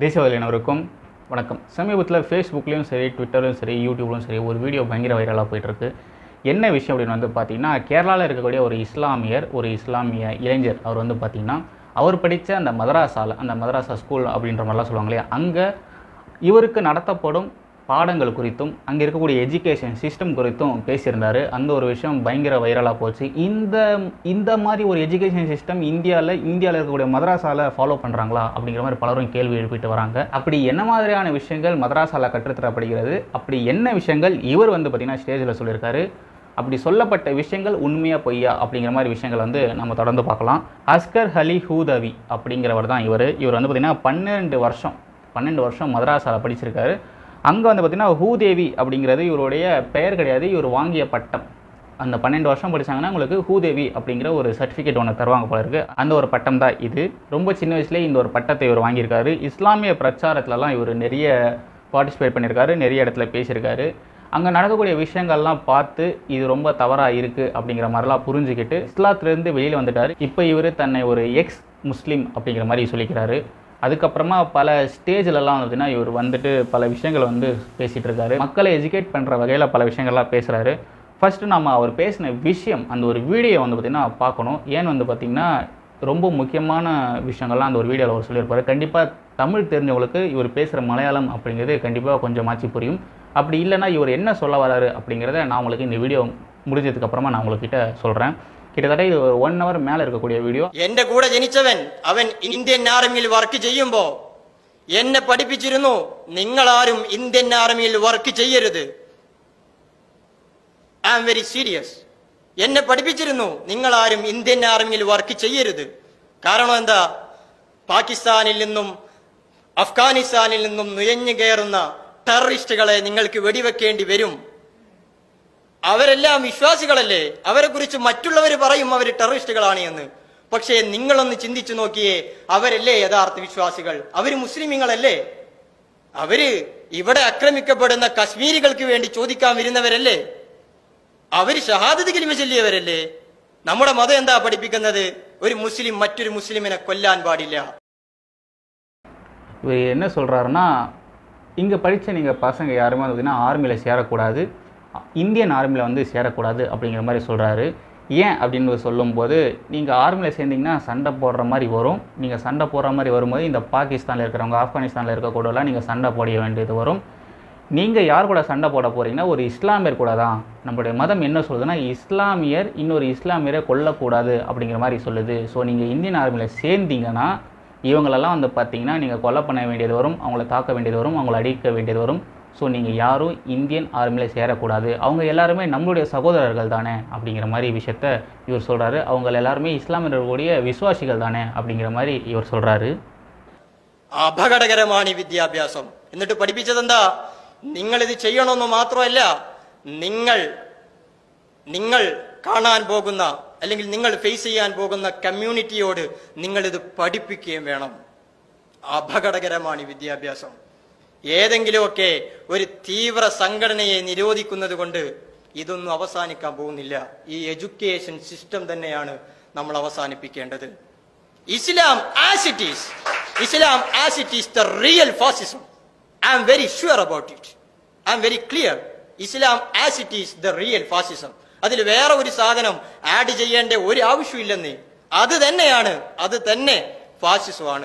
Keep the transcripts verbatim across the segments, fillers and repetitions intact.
தேசியவாதியினருக்கும் வணக்கம். சமீபத்தில் ஃபேஸ்புக்லேயும் சரி, ட்விட்டர்லையும் சரி, யூடியூப்லையும் சரி ஒரு வீடியோ பயங்கர வைரலாக போயிட்டுருக்கு. என்ன விஷயம் அப்படின்னு வந்து பார்த்தீங்கன்னா, கேரளாவில் இருக்கக்கூடிய ஒரு இஸ்லாமியர் ஒரு இஸ்லாமிய இளைஞர் அவர் வந்து பார்த்திங்கன்னா, அவர் படித்த அந்த மதராசாவில் அந்த மதராசா ஸ்கூல் அப்படின்ற மாதிரிலாம் சொல்லுவாங்க இல்லையா, அங்கே இவருக்கு நடத்தப்படும் பாடங்கள் குறித்தும் அங்கே இருக்கக்கூடிய எஜுகேஷன் சிஸ்டம் குறித்தும் பேசியிருந்தார். அந்த ஒரு விஷயம் பயங்கர வைரலாக போச்சு. இந்த இந்த மாதிரி ஒரு எஜுகேஷன் சிஸ்டம் இந்தியாவில் இந்தியாவில் இருக்கக்கூடிய மதராசாவில் ஃபாலோ பண்ணுறாங்களா அப்படிங்கிற மாதிரி பலரும் கேள்வி எழுப்பிட்டு வராங்க. அப்படி என்ன மாதிரியான விஷயங்கள் மதராசாவில் கற்றுத்தரப்படுகிறது, அப்படி என்ன விஷயங்கள் இவர் வந்து பார்த்திங்கன்னா ஸ்டேஜில் சொல்லியிருக்காரு, அப்படி சொல்லப்பட்ட விஷயங்கள் உண்மையாக பொய்யா அப்படிங்கிற மாதிரி விஷயங்கள் வந்து நம்ம தொடர்ந்து பார்க்கலாம். அஸ்கர் அலி ஹூதவி அப்படிங்கிறவர் தான் இவர். இவர் வந்து பார்த்திங்கன்னா பன்னெண்டு வருஷம் பன்னெண்டு வருஷம் மதராசாவில் படிச்சிருக்காரு. அங்கே வந்து பார்த்திங்கன்னா ஹூதேவி அப்படிங்கிறது இவருடைய பெயர் கிடையாது, இவர் வாங்கிய பட்டம். அந்த பன்னெண்டு வருஷம் படித்தாங்கன்னா உங்களுக்கு ஹூதேவி அப்படிங்கிற ஒரு சர்டிஃபிகேட் ஒன்று தருவாங்க போல இருக்குது. அந்த ஒரு பட்டம் தான் இது. ரொம்ப சின்ன வயசுலேயே இந்த ஒரு பட்டத்தை இவர் வாங்கியிருக்காரு. இஸ்லாமிய பிரச்சாரத்துலலாம் இவர் நிறைய பார்ட்டிசிபேட் பண்ணியிருக்காரு, நிறைய இடத்துல பேசியிருக்காரு. அங்கே நடக்கக்கூடிய விஷயங்கள்லாம் பார்த்து இது ரொம்ப தவறாக இருக்குது அப்படிங்கிற மாதிரிலாம் புரிஞ்சுக்கிட்டு இஸ்லாத்துலேருந்து வெளியில் வந்துட்டார். இப்போ இவர் தன்னை ஒரு எக்ஸ் முஸ்லீம் அப்படிங்கிற மாதிரி சொல்லிக்கிறாரு. அதுக்கப்புறமா பல ஸ்டேஜிலலாம் வந்துன்னா இவர் வந்துட்டு பல விஷயங்கள் வந்து பேசிகிட்டு இருக்காரு. மக்களை எஜுகேட் பண்ணுற வகையில் பல விஷயங்கள்லாம் பேசுகிறாரு. ஃபஸ்ட்டு நம்ம அவர் பேசின விஷயம், அந்த ஒரு வீடியோ வந்து பார்த்திங்கன்னா பார்க்கணும். ஏன்னு வந்து பார்த்திங்கன்னா ரொம்ப முக்கியமான விஷயங்கள்லாம் அந்த ஒரு வீடியோவில் அவர் சொல்லியிருப்பார். கண்டிப்பாக தமிழ் தெரிஞ்சவங்களுக்கு இவர் பேசுகிற மலையாளம் அப்படிங்கிறது கண்டிப்பாக கொஞ்சமாச்சு புரியும். அப்படி இல்லைனா இவர் என்ன சொல்ல வராரு அப்படிங்கிறத நான் உங்களுக்கு இந்த வீடியோ முடிஞ்சதுக்கப்புறமா நான் உங்கள்கிட்ட சொல்கிறேன். கிட்டத்தட்ட இது ஒரு ஒன் ஹவர் மேலே இருக்கக்கூடிய வீடியோ. എന്റെ കൂടെ ജനിച്ചവൻ അവൻ ഇന്ത്യൻ ആർമിയിൽ വർക്ക് ചെയ്യുമ്പോ എന്നെ പഠിപ്പിച്ചിരുന്നു, നിങ്ങളാരും ഇന്ത്യൻ ആർമിയിൽ വർക്ക് ചെയ്യരുത്. I am very serious. എന്നെ പഠിപ്പിച്ചിരുന്നു, നിങ്ങളാരും ഇന്ത്യൻ ആർമിയിൽ വർക്ക് ചെയ്യരുത്. കാരണം എന്താ, പാകിസ്ഥാനിൽ നിന്നും അഫ്ഗാനിസ്ഥാനിൽ നിന്നും നുഴഞ്ഞു കയറുന്ന ടെററിസ്റ്റുകളെ നിങ്ങൾക്ക് വെടിവെക്കേണ്ടി വരും. അവരെല്ലാം വിശ്വാസികളല്ലേ, അവരെ കുറിച്ച് മറ്റുള്ളവർ പറയും അവർ ടെററിസ്റ്റുകളാണ് എന്ന്. പക്ഷേ നിങ്ങളൊന്ന് ചിന്തിച്ചു നോക്കിയേ, അവരല്ലേ യഥാർത്ഥ വിശ്വാസികൾ? അവര് മുസ്ലിമീങ്ങളല്ലേ? അവര് ഇവിടെ ആക്രമിക്കപ്പെടുന്ന കശ്മീരികൾക്ക് വേണ്ടി ചോദിക്കാൻ വരുന്നവരല്ലേ? അവര് ഷഹാദത്ത് കലിമ ചൊല്ലിയവരല്ലേ? നമ്മുടെ മതം എന്താ പഠിപ്പിക്കുന്നത്? ഒരു മുസ്ലിം മറ്റൊരു മുസ്ലിമിനെ കൊല്ലാൻ പാടില്ല. இவர் என்ன சொல்கிறாருன்னா, இங்கே படித்த நீங்கள் பசங்க யாருமே வந்து ஆர்மியில் சேரக்கூடாது, இந்தியன் ஆர்மியில் வந்து சேரக்கூடாது அப்படிங்கிற மாதிரி சொல்கிறாரு. ஏன் அப்படின்னு சொல்லும்போது, நீங்கள் ஆர்மியில் சேர்ந்திங்கன்னா சண்டை போடுற மாதிரி வரும். நீங்கள் சண்டை போடுற மாதிரி வரும்போது இந்த பாகிஸ்தானில் இருக்கிறவங்க, ஆப்கானிஸ்தானில் இருக்கக்கூடலாம் நீங்கள் சண்டை போட வேண்டியது வரும். நீங்கள் யார் கூட சண்டை போட போகிறீங்கன்னா ஒரு இஸ்லாமியர் கூட தான். நம்மளுடைய மதம் என்ன சொல்லுதுன்னா, இஸ்லாமியர் இன்னொரு இஸ்லாமியரை கொல்லக்கூடாது அப்படிங்கிற மாதிரி சொல்லுது. ஸோ நீங்கள் இந்தியன் ஆர்மியில் சேர்ந்தீங்கன்னா இவங்களெல்லாம் வந்து பார்த்தீங்கன்னா நீங்கள் கொலை பண்ண வேண்டியது வரும், அவங்கள தாக்க வேண்டியது வரும், அவங்கள அடிக்க வேண்டியது வரும். ஸோ நீங்கள் யாரும் இந்தியன் ஆர்மியில் சேரக்கூடாது, அவங்க எல்லாருமே நம்மளுடைய சகோதரர்கள் தானே அப்படிங்கிற மாதிரி விஷயத்த இவர் சொல்கிறாரு. அவங்க எல்லாருமே இஸ்லாமியர்களுடைய விசுவாசிகள் தானே அப்படிங்கிற மாதிரி இவர் சொல்கிறாரு. അപകടകരമാണ് ഈ വിദ്യാഭ്യാസം. എന്നിട്ട് പഠിപ്പിച്ചതെന്താ, നിങ്ങൾ ഇത് ചെയ്യണമെന്ന് മാത്രമല്ല, നിങ്ങൾ നിങ്ങൾ കാണാൻ പോകുന്ന അല്ലെങ്കിൽ നിങ്ങൾ ഫേസ് ചെയ്യാൻ പോകുന്ന കമ്മ്യൂണിറ്റിയോട് നിങ്ങൾ ഇത് പഠിപ്പിക്കുകയും വേണം. അപകടകരമാണ് ഈ വിദ്യാഭ്യാസം. ഏതെങ്കിലുമൊക്കെ ഒരു തീവ്ര സംഘടനയെ നിരോധിക്കുന്നത് കൊണ്ട് ഇതൊന്നും അവസാനിക്കാൻ പോകുന്നില്ല. ഈ എഡ്യൂക്കേഷൻ സിസ്റ്റം തന്നെയാണ് നമ്മൾ അവസാനിപ്പിക്കേണ്ടത്. Islam as it is Islam as it is the real fascism. I am very sure about it. I am very clear. Islam as it is the real fascism. അതിൽ വേറെ ഒരു സാധനം ആഡ് ചെയ്യേണ്ട ഒരു ആവശ്യമില്ലെന്ന്. അത് തന്നെയാണ്, അത് തന്നെ ഫാസിസമാണ്.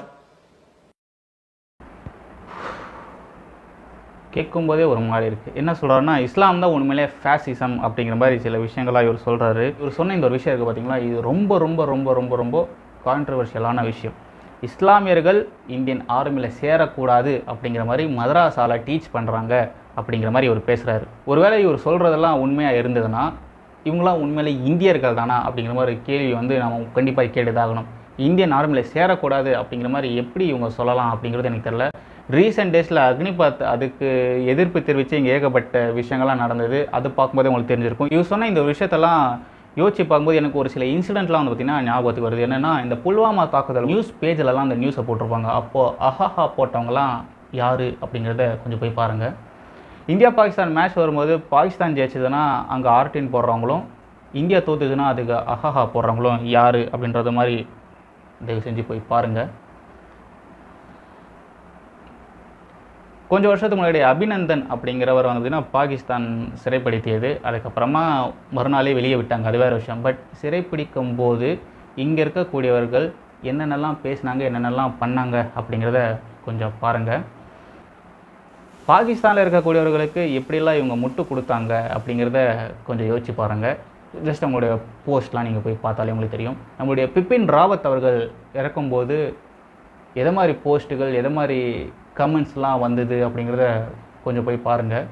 கேட்கும்போதே ஒரு மாதிரி இருக்குது. என்ன சொல்கிறாருன்னா, இஸ்லாம் தான் உண்மையிலே ஃபேசிசம் அப்படிங்கிற மாதிரி சில விஷயங்களாக இவர் சொல்கிறாரு. இவர் சொன்ன இந்த ஒரு விஷயம் இருக்குது பார்த்தீங்களா, இது ரொம்ப ரொம்ப ரொம்ப ரொம்ப ரொம்ப கான்ட்ரவர்ஷியலான விஷயம். இஸ்லாமியர்கள் இந்தியன் ஆர்மியில் சேரக்கூடாது அப்படிங்கிற மாதிரி மதராசாவில் டீச் பண்ணுறாங்க அப்படிங்கிற மாதிரி இவர் பேசுகிறாரு. ஒருவேளை இவர் சொல்கிறதெல்லாம் உண்மையாக இருந்ததுன்னா இவங்களாம் உண்மையிலே இந்தியர்கள் தானா அப்படிங்கிற மாதிரி கேள்வி வந்து நம்ம கண்டிப்பாக கேட்டுதாகணும். இந்தியன் ஆர்மியில் சேரக்கூடாது அப்படிங்கிற மாதிரி எப்படி இவங்க சொல்லலாம் அப்படிங்கிறது எனக்கு தெரியல. ரீசெண்ட் டேஸில் அக்னிபாத் அதுக்கு எதிர்ப்பு தெரிவித்து இங்கே ஏகப்பட்ட விஷயங்கள்லாம் நடந்தது. அது பார்க்கும்போதே உங்களுக்கு தெரிஞ்சிருக்கும். இவர் சொன்ன இந்த விஷயத்தெல்லாம் யோசிச்சு பார்க்கும்போது எனக்கு ஒரு சில இன்சிடென்ட்லாம் வந்து பார்த்திங்கன்னா ஞாபகத்துக்கு வருது. என்னென்னா, இந்த புல்வாமா தாக்குதல் நியூஸ் பேஜிலலாம் அந்த நியூஸை போட்டிருப்பாங்க. அப்போது அஹஹா போட்டவங்கலாம் யார் அப்படிங்கிறத கொஞ்சம் போய் பாருங்கள். இந்தியா பாகிஸ்தான் மேட்ச் வரும்போது பாகிஸ்தான் ஜெயிச்சதுன்னா அங்கே ஆர்டின் போடுறவங்களும், இந்தியா தோத்துதுன்னா அதுக்கு அஹஹா போடுறவங்களும் யார் அப்படின்றது மாதிரி தயவு செஞ்சு போய் பாருங்கள். கொஞ்சம் வருஷத்துக்கு முன்னாடி அபிநந்தன் அப்படிங்கிறவர் வந்து பார்த்திங்கன்னா பாகிஸ்தான் சிறைப்படுத்தியது. அதுக்கப்புறமா மறுநாளே வெளியே விட்டாங்க, அது வேறு விஷயம். பட் சிறைப்பிடிக்கும் போது இங்கே இருக்கக்கூடியவர்கள் என்னென்னலாம் பேசினாங்க, என்னென்னலாம் பண்ணாங்க அப்படிங்கிறத கொஞ்சம் பாருங்கள். பாகிஸ்தானில் இருக்கக்கூடியவர்களுக்கு எப்படிலாம் இவங்க முட்டு கொடுத்தாங்க அப்படிங்கிறத கொஞ்சம் யோசிச்சு பாருங்கள். ஜஸ்ட் அவங்களுடைய போஸ்ட்லாம் நீங்கள் போய் பார்த்தாலே உங்களுக்கு தெரியும். நம்மளுடைய பிபின் ராவத் அவர்கள் இறக்கும்போது எதை மாதிரி போஸ்ட்டுகள், எதை மாதிரி கமெண்ட்ஸ்லாம் வந்தது அப்படிங்கிறத கொஞ்சம் போய் பாருங்கள்.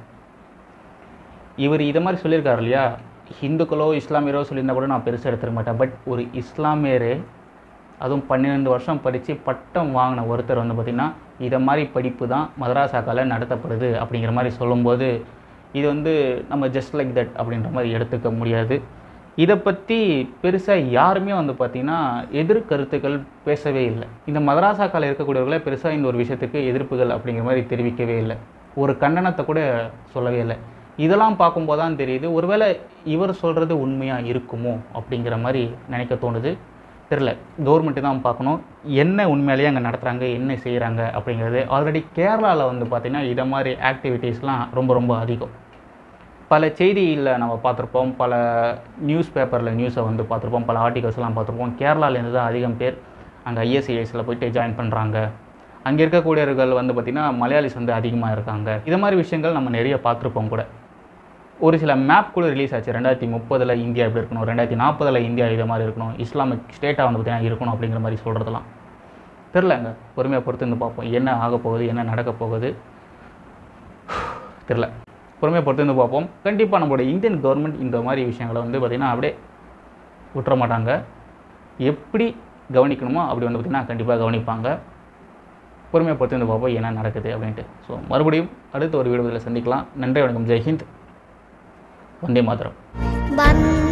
இவர் இதை மாதிரி சொல்லியிருக்காரு இல்லையா, ஹிந்துக்களோ இஸ்லாமியரோ சொல்லியிருந்தா கூட நான் பெருசாக எடுத்துக்க மாட்டேன். பட் ஒரு இஸ்லாமியரே, அதுவும் பன்னிரெண்டு வருஷம் படித்து பட்டம் வாங்கின ஒருத்தர் வந்து பார்த்திங்கன்னா இதை மாதிரி படிப்பு தான் மதராசாக்கால நடத்தப்படுது அப்படிங்கிற மாதிரி சொல்லும்போது இது வந்து நம்ம ஜஸ்ட் லைக் தட் அப்படின்ற மாதிரி எடுத்துக்க முடியாது. இதை பற்றி பெருசாக யாருமே வந்து பார்த்திங்கன்னா எதிர்கருத்துக்கள் பேசவே இல்லை. இந்த மதராசாக்கால இருக்கக்கூடியவர்களே பெருசாக இந்த ஒரு விஷயத்துக்கு எதிர்ப்புகள் அப்படிங்கிற மாதிரி தெரிவிக்கவே இல்லை, ஒரு கண்டனத்தை கூட சொல்லவே இல்லை. இதெல்லாம் பார்க்கும்போது தான் தெரியுது, ஒருவேளை இவர் சொல்கிறது உண்மையாக இருக்குமோ அப்படிங்கிற மாதிரி நினைக்க தோணுது. தெரில, கவர்மெண்ட்டு தான் பார்க்கணும் என்ன உண்மையிலேயே அங்கே நடத்துகிறாங்க, என்ன செய்கிறாங்க அப்படிங்கிறது. ஆல்ரெடி கேரளாவில் வந்து பார்த்திங்கன்னா இதை மாதிரி ஆக்டிவிட்டீஸ்லாம் ரொம்ப ரொம்ப அதிகம். பல செய்தியில் நம்ம பார்த்துருப்போம், பல நியூஸ் பேப்பரில் நியூஸை வந்து பார்த்துருப்போம், பல ஆர்டிகல்ஸ்லாம் பார்த்துருப்போம். கேரளாவிலேருந்து தான் அதிகம் பேர் அங்கே ஐஎஸ்ஐஎஸில் போய்ட்டு ஜாயின் பண்ணுறாங்க. அங்கே இருக்கக்கூடியவர்கள் வந்து பார்த்திங்கன்னா மலையாளிஸ் வந்து அதிகமாக இருக்காங்க. இது மாதிரி விஷயங்கள் நம்ம நிறைய பார்த்துருப்போம் கூட. ஒரு சில மேப் கூட ரிலீஸ் ஆச்சு, ரெண்டாயிரத்தி முப்பதில் இந்தியா எப்படி இருக்கணும், ரெண்டாயிரத்தி நாற்பதில் இந்தியா இதை மாதிரி இருக்கணும், இஸ்லாமிக் ஸ்டேட்டாக வந்து பார்த்திங்கன்னா இருக்கணும் அப்படிங்கிற மாதிரி சொல்கிறதெல்லாம் தெரிலங்க. பொறுமையாக பொறுத்து இருந்து பார்ப்போம் என்ன ஆக போகுது, என்ன நடக்க போகுது தெரில. பொறுமையாக பொறுத்து இருந்து பார்ப்போம். கண்டிப்பாக நம்மளோட இந்தியன் கவர்மெண்ட் இந்த மாதிரி விஷயங்களை வந்து பார்த்திங்கன்னா அப்படியே விட்டுற மாட்டாங்க. எப்படி கவனிக்கணுமோ அப்படி வந்து பார்த்திங்கன்னா கண்டிப்பாக கவனிப்பாங்க. பொறுமையாக பொறுத்து இருந்து பார்ப்போம் என்ன நடக்குது அப்படின்ட்டு. ஸோ மறுபடியும் அடுத்த ஒரு வீடியோவில் சந்திக்கலாம். நன்றி, வணக்கம், ஜெய்ஹிந்த், வந்தே மாதரம்.